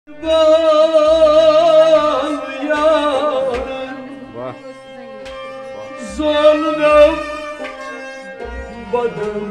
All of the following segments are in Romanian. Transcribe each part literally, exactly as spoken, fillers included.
Zulüm badem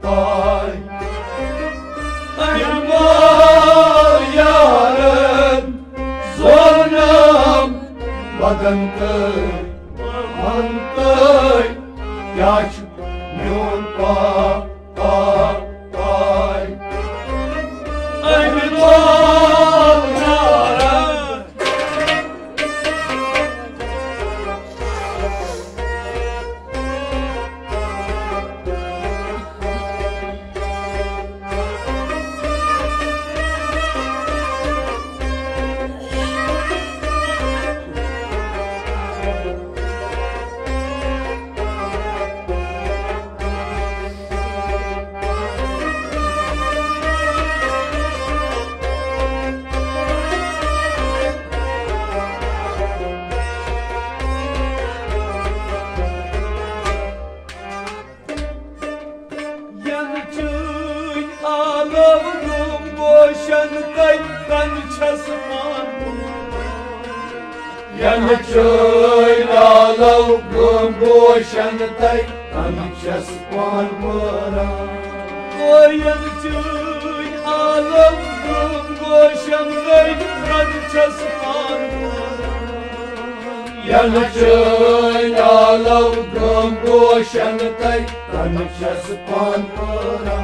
Ayırma yarın Vadantăi, mantăi, Iaci, miun, pa, pa, pai. Ai mi doamnara, Yanıcıy lalav gumboşantay, Kanıças panmara. Yanıcıy alav gumboşantay, Kanıças panmara. Yanıcıy lalav gumboşantay, Kanıças panmara.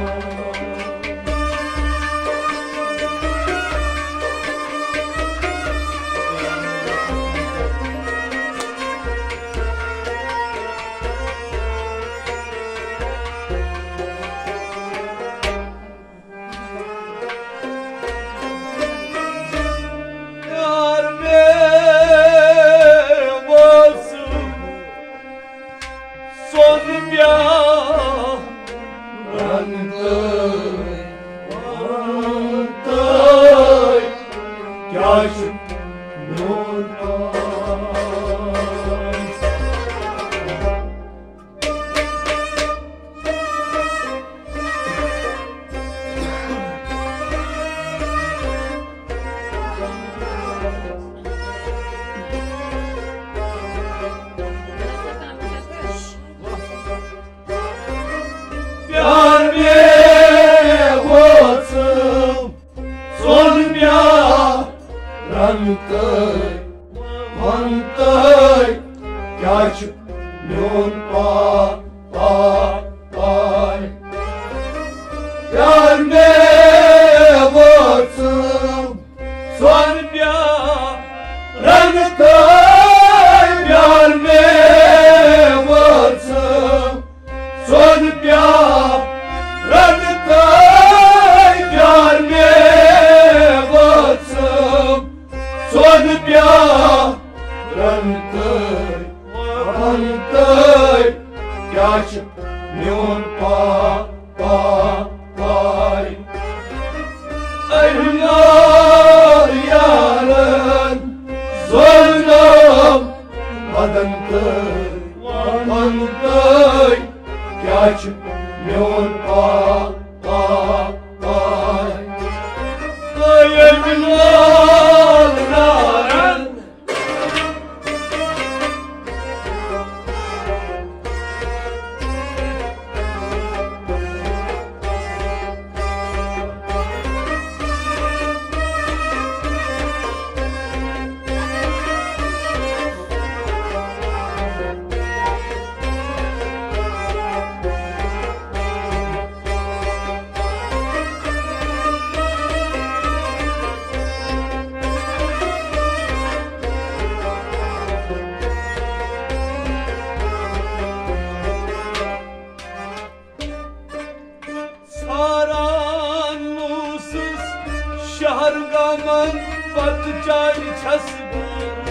Mantăi, mantăi, Iaci, miun, pa, pa, pai. Iar ne vățăm, soarnea, rănătăi, iar ne vățăm, soarnea, rănătăi, iar ne vățăm, soarnea, rănătăi, mantăi, Iaci, miun, pa, pa, pai. Ai lunar iarăn, zolnăm, Vadantăi, mantăi, Iaci, miun, pa, pa, pai. Ai lunar iarăn, Şargamın patlıcan çasbı.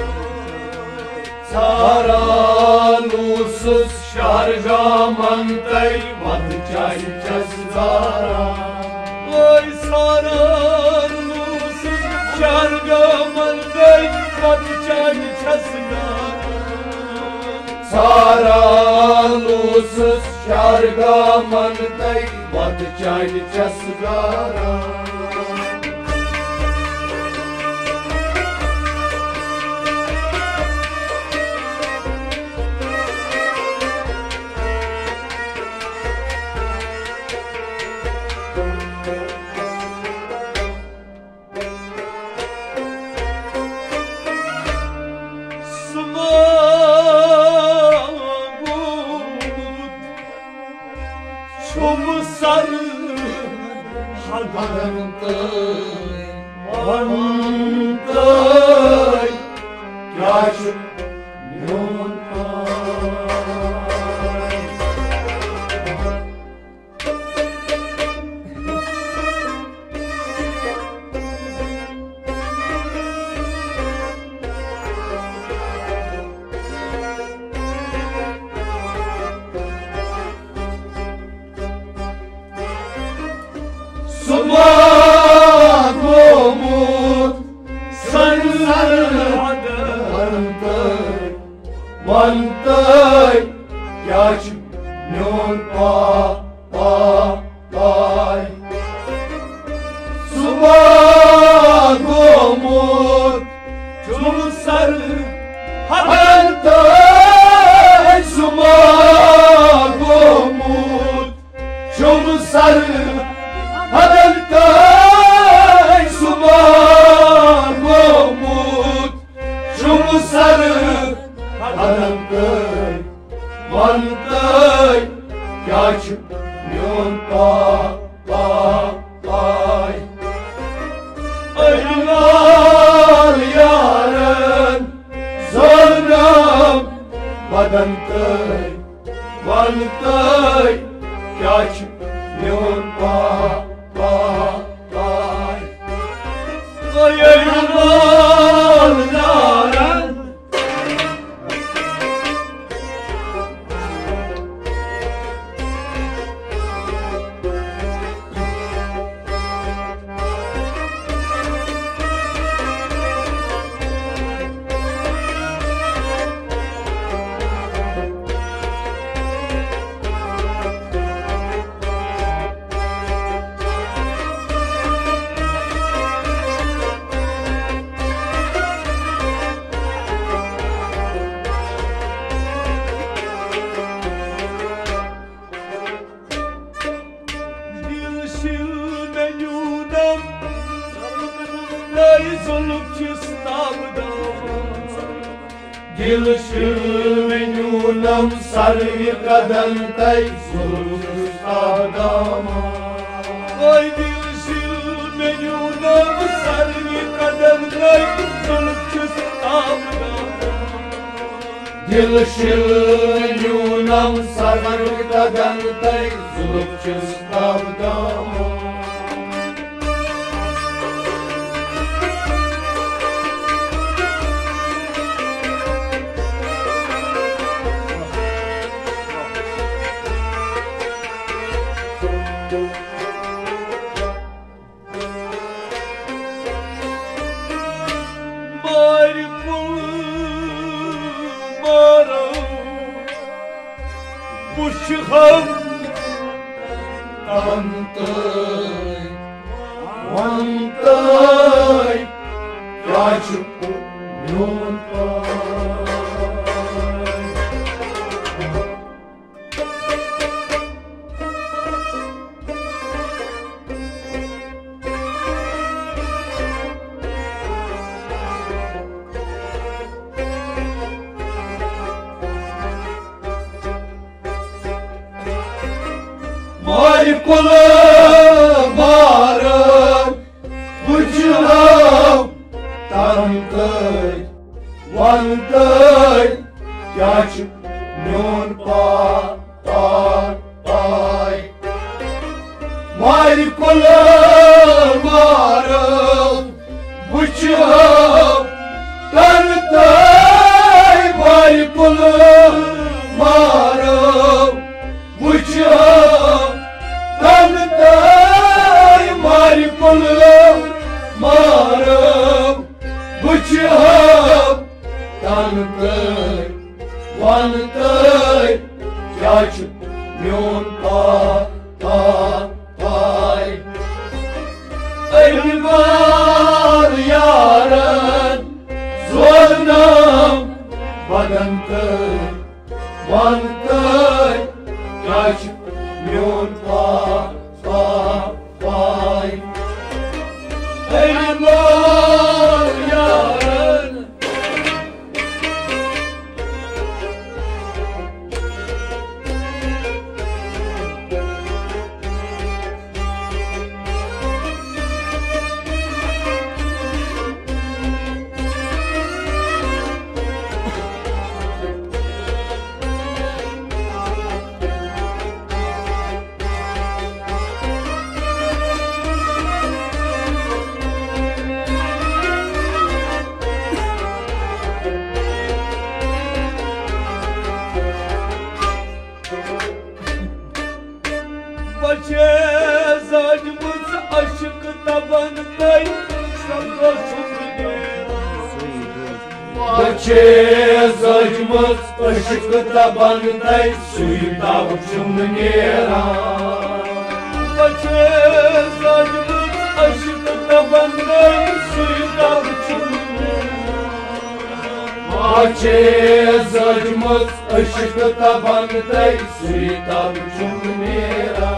Saranusuz şargamantay, Patlıcan çasgara. Oy saranusuz şargamın patlıcan çasbı. Saranusuz şargamantay, Patlıcan çasgara. Vantai, kyaç myon pa pa pai. Subagomut, Çumsar Vantai, subagomut, çumsar Vantai, subagomut, çumsar Vantai, vantai, kyaç myon pa pa pai. Aylar yarın zornam vantai, vantai, kyaç myon pa pa pai. Aylar yarın Dilşilmenunam sarvi kadantai sulustadama. Ay dilşilmenunam sarvi kadantai sulustadama. Dilşilmenunam sarvi kadantai sulustadama. Buşham Vantai, vantai, kyaç myon pa. Mari kula marın, bıçıram tantai, vantai, kyaç myon pa pa pai. Mari kula marın, bıçıram tantai, mari kula marın, bıçıram Tantai, mari kulum, maram, bıçağım. Tantai, vantai, kyaç myon pa pa pai. Aylar yarın zornam vantai, vantai, kyaç myon pa pa pai. Aylar yarın Cezanımız aşık tabanındayım. Sarhoşum gidiyor. Bahçe zăjmăț ășcă bandai suita uciumnera. Ce zăjmăț ășcă bandai suita uciumnera. Ce zăjmăț ășcă bandai suita uciumnera.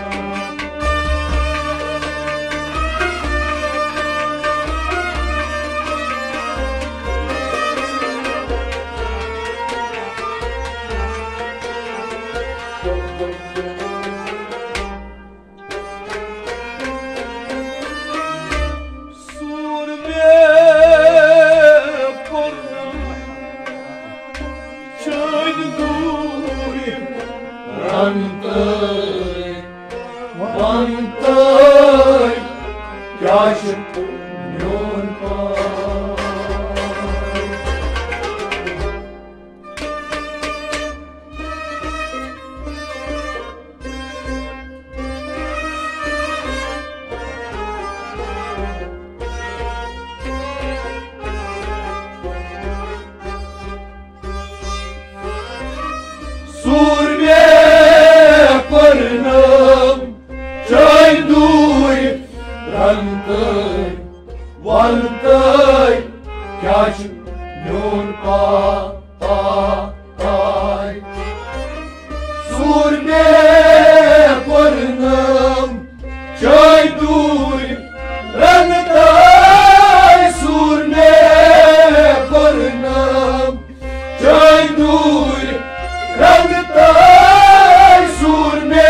Vantăi, vantăi, chiar-și pune-un pai. Surme părnăm ce-ai dui, rantăi, vantăi, chiar-și nu-n patai. Surme părnăm ce-ai dui, rantăi, surme părnăm ce-ai dui, rantăi, surme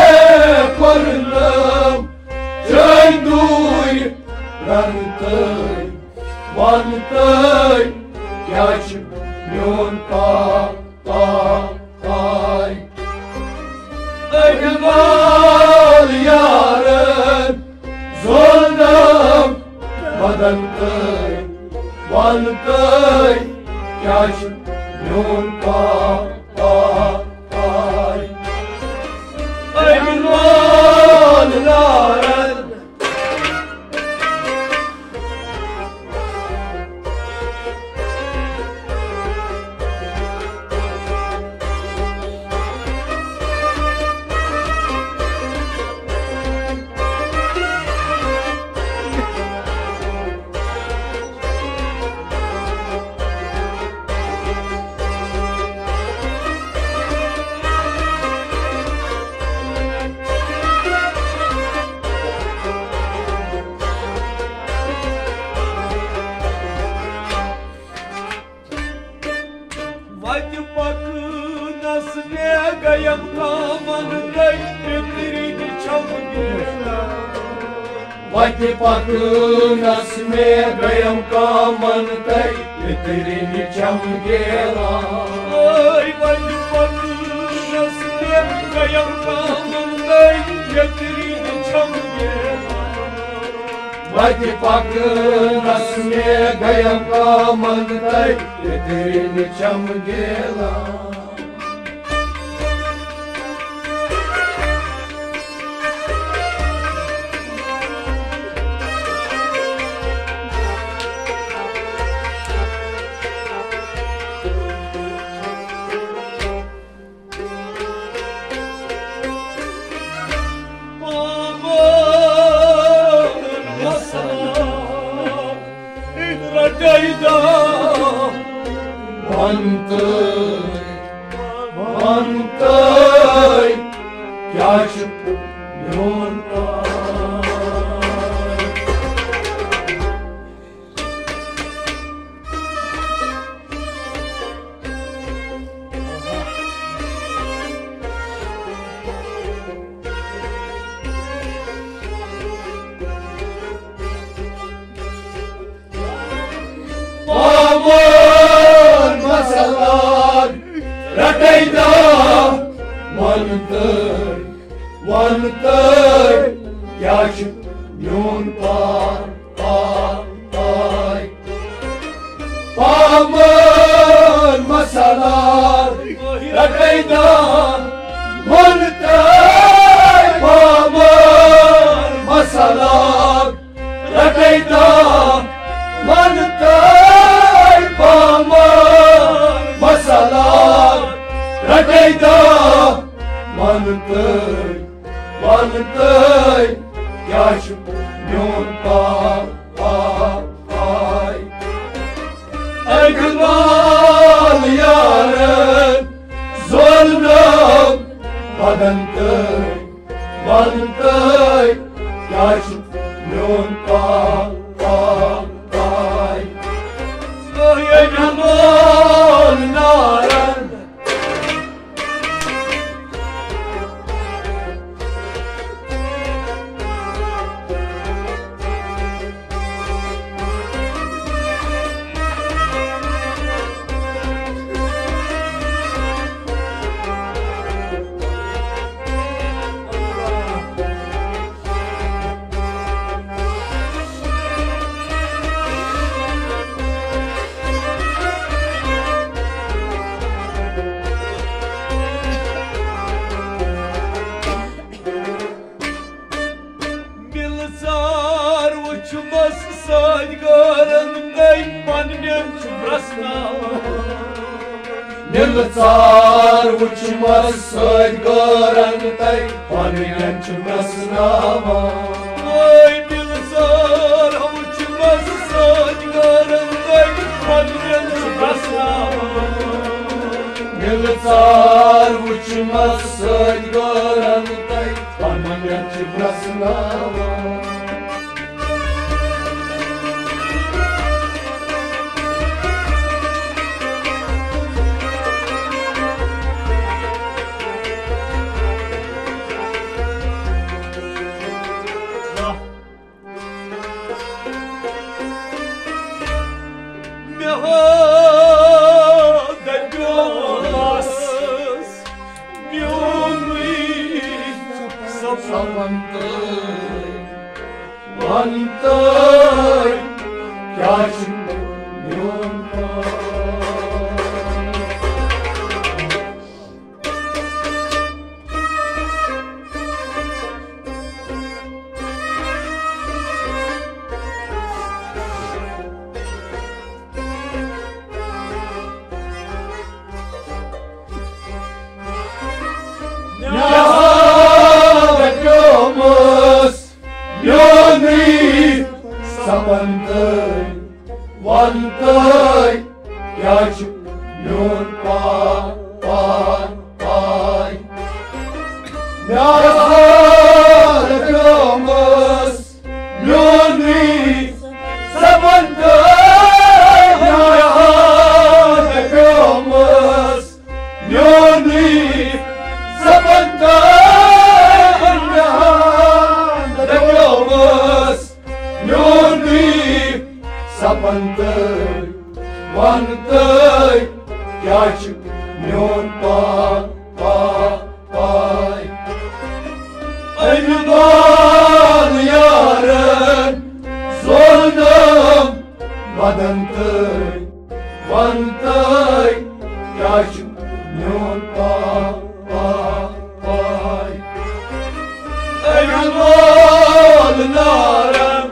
părnăm ce-ai dui, rantăi, vantăi, chiar-și nu-n patai. Ăgăval iară-n zoldăm, badantăi, vantăi, chiar-și nu-n patai. Ăgăval iară-n Гаям камандай, петрини чамгела. Вати пакына смегаям камандай, петрини чамгела. Ой, вати пакына смегаям камандай, петрини чамгела. Вати пакына смегаям камандай, петрини чамгела. Vantăi, vantăi, chiar-și pune-un pai. Pamăr, masalar, ratei-da, vantăi, vantăi, chiar-și nu-n patai. Pamăr, masalar, ratei-da, vantăi, pamăr, masalar, ratei-da, vantăi, pamăr. Vantai, vantai, yaşım yun pa pa pay. Ekmal yarın zulüm, vantai, vantai, yaşım yun pa pa pay. Ekmal yarın Nilțar uçmaz söyd görəntəy Panilən çımrasınama Ay nilțar uçmaz söyd görəntəy Panilən çımrasınama Nilțar uçmaz söyd görəntəy Panilən çımrasınama Vantai, vantai, yaşım yun pa. Vantai, vantai, yaşım yun pa pa pay. Nahar gömüz yuni sabantai, nahar gömüz yuni sabantai, nahar gömüz yuni sabantai, vantai, yaşım yun pa pa pay. Ekmal yarın zulüm, vantai, vantai, yaşım yun pa pa pay. Ekmal yarın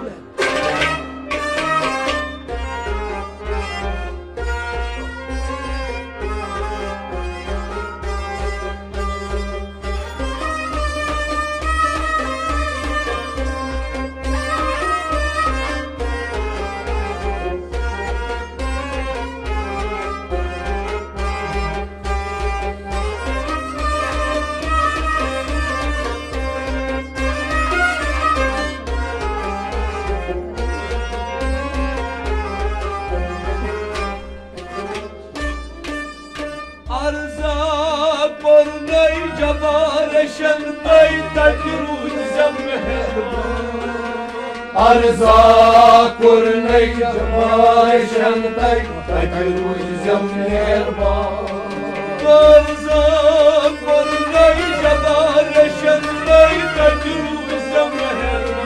Arza kurnay jabay shantay takiruz zamnerba Arza kurnay jabay shantay takiruz zamnerba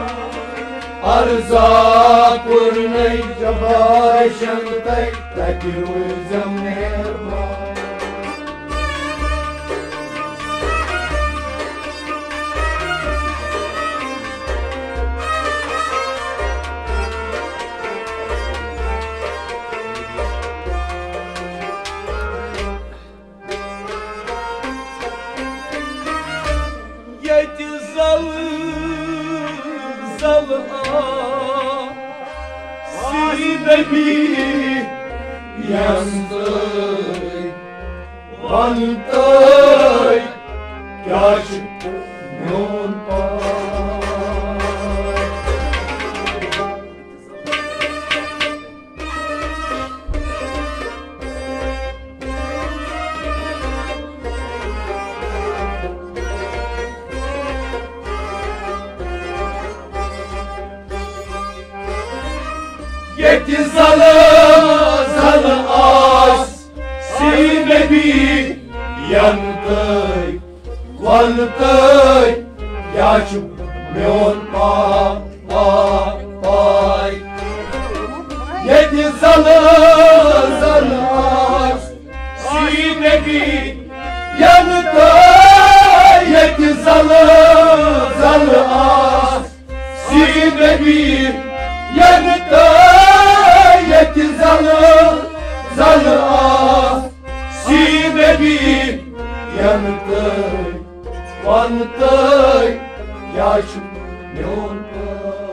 Arza kurnay jabay shantay takiruz zamnerba nebi Yandai Vantai Kaship Nyon Pai Yeti zalı zalı as sinebi yantai vantai yaşıp meon pa pa pay Yeti zalı zalı as sinebi yantai Yeti zalı zalı as sinebi yantai Yeti zalı zalı as sinebi yantai vantai yaşıp meon pay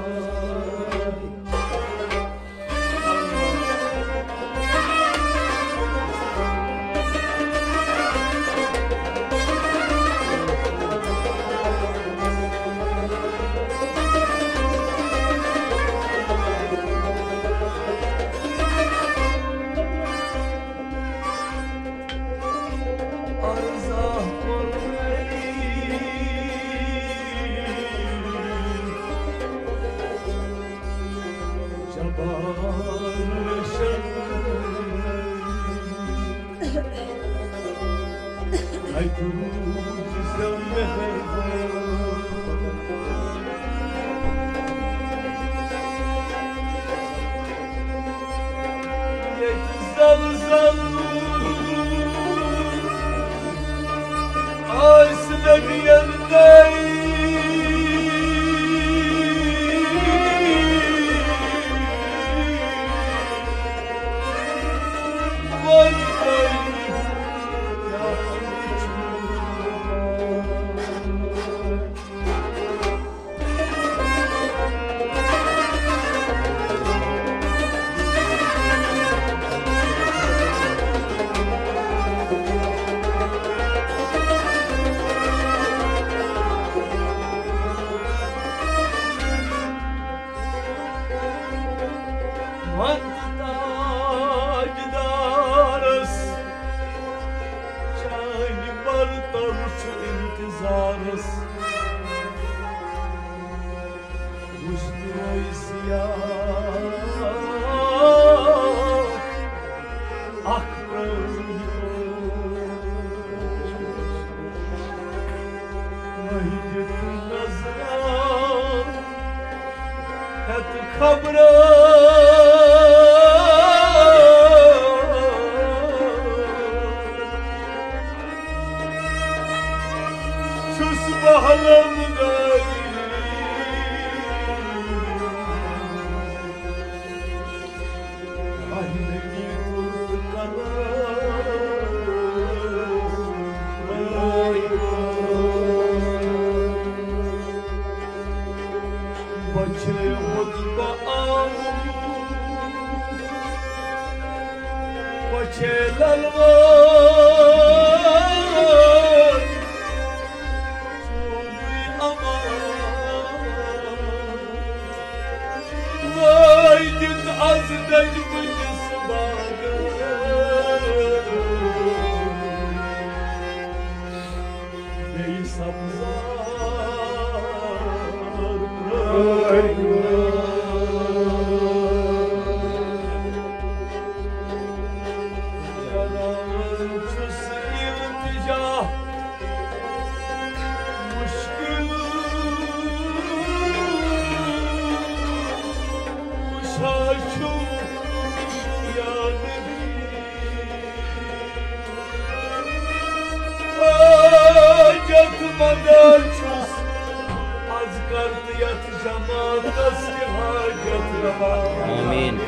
Amin.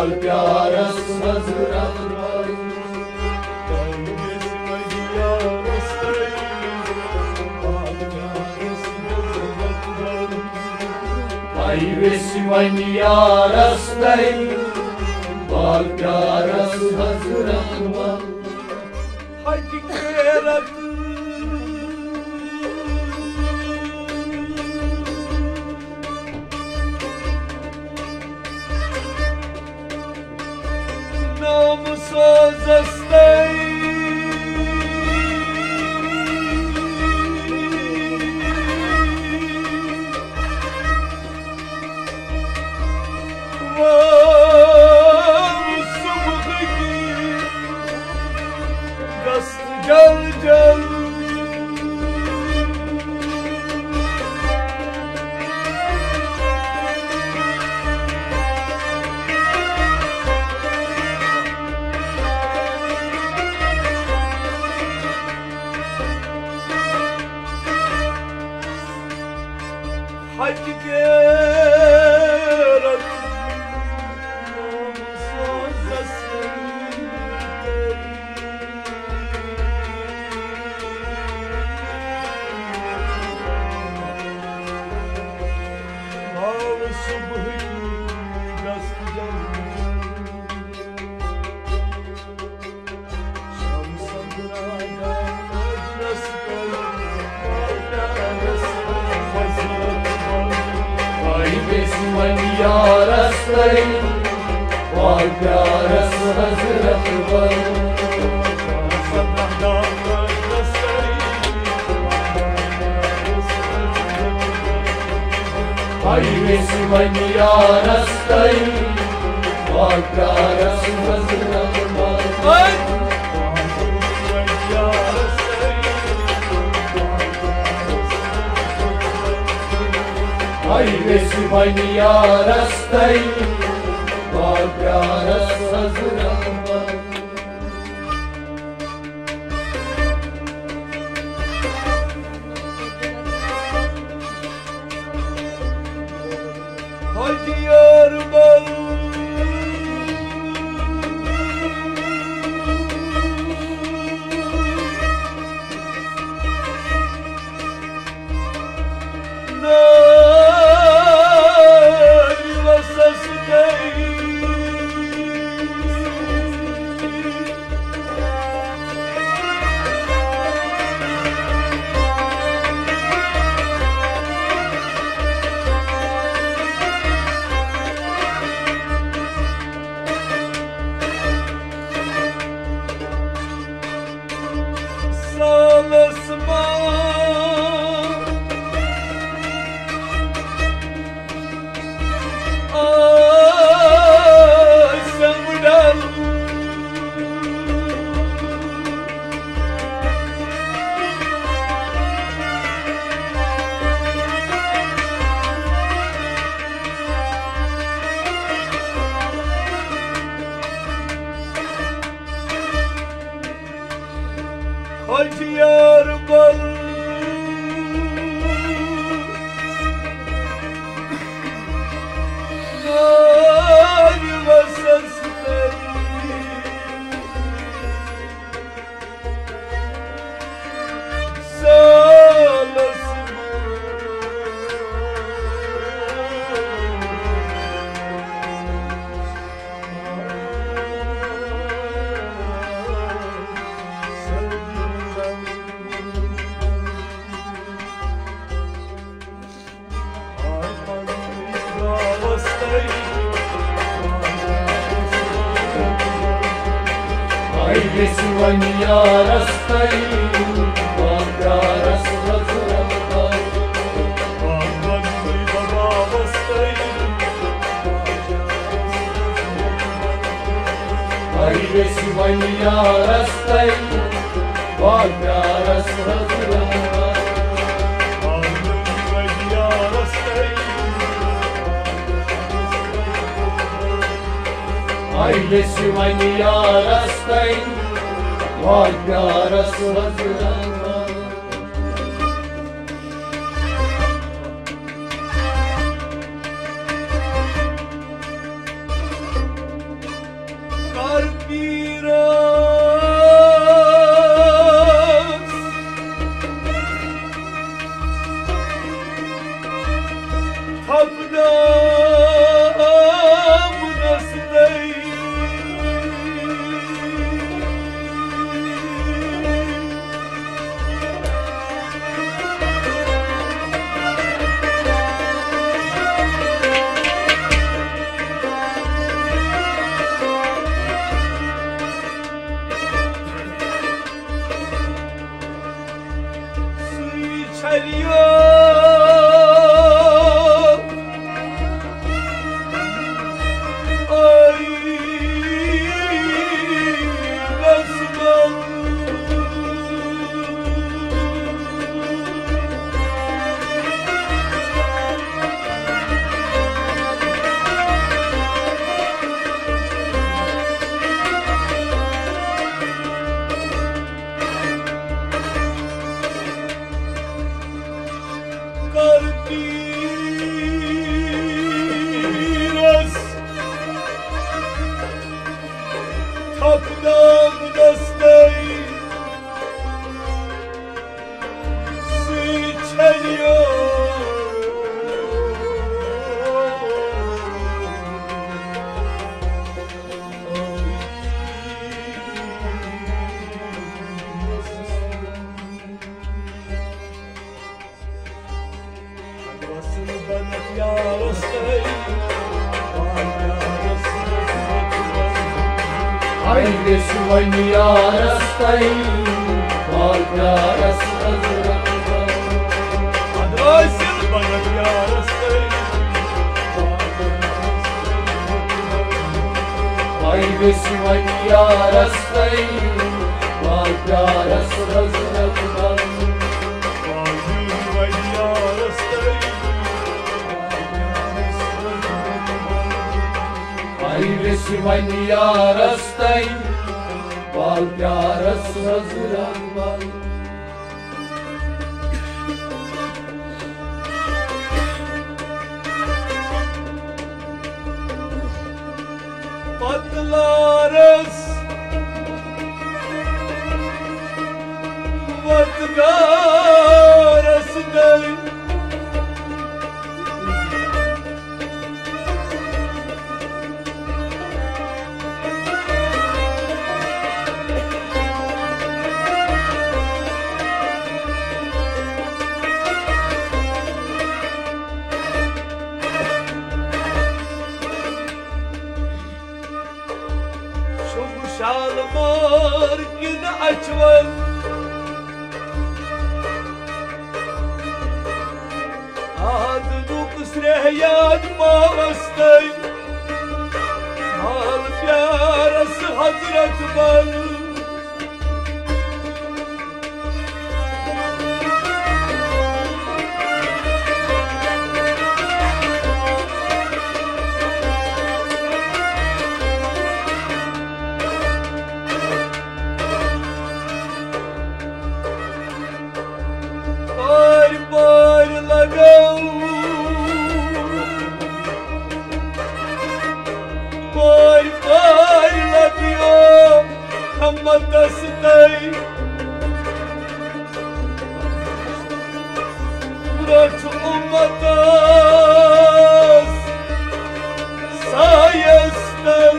Var प्यारस हजरत Ay vesmani yarastay Var प्यारस हजरत Haydi kerat Namussuz hastay Gel gel Hadi gel Vesmani yarastay Var प्यारस हजरत Ay vesmani yarastay Var प्यारस हजरत Ay vesmani yarastay Var प्यारस हजरत Hadi yar bal Nari vasastay Salasma Ay samudal Hadi yar bal Nari vasastay Ay vesmani yarastay Var प्यारस हजरत Ay vesmani yarastay Var प्यारस हजरत Ay vesmani yarastay Var प्यारस हजरत Haydi Süveyni yarastayım, var yaras hazırım. Adrosel bana yarastayım. Haydi Süveyni yarastayım, var yaras hazırım. Haydi Süveyni yarastayım, var yaras hazırım. Patlarız Vatgarasındayım. Şalmar gün açvan Adını kusrehyan mavastay Mal pyarası hazret var Hammadasıday Murat ummadas sayesinde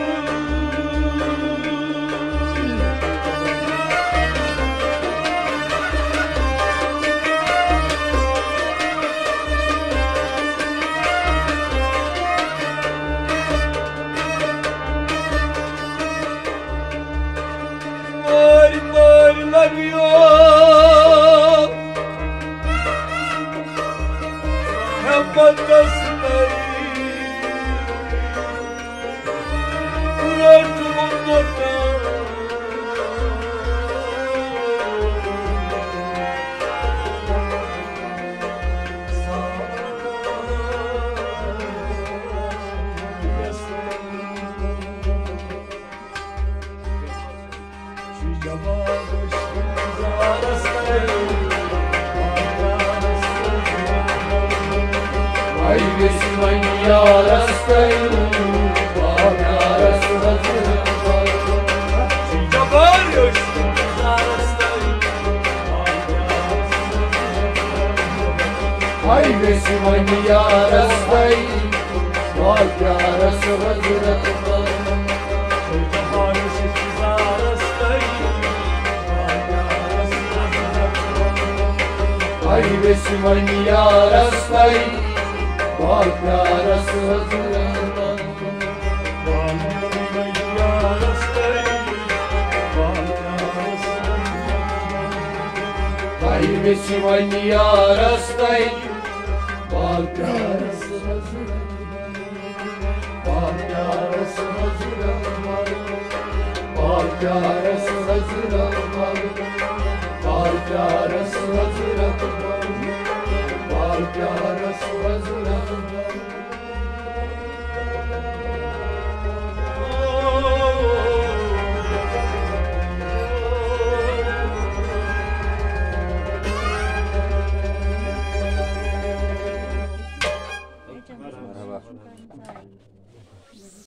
Haydi Süveyni yarastayım, var yaras hazırım. Ay ve Sivaniya rastai Bal pyaras hazrat bal Ay ve Sivaniya rastai Bal pyaras hazrat bal Ay ve Sivaniya rastai Bal pyaras hazrat Bal pyaras hazrat bal Bal pyaras hazrat bal Bal pyaras hazrat